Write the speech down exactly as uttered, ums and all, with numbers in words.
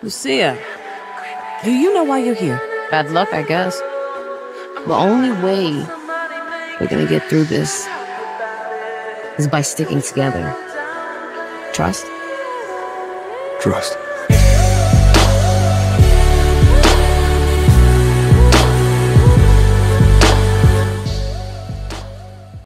Lucia, do you know why you're here? Bad luck, I guess. The only way we're gonna get through this is by sticking together. Trust? Trust.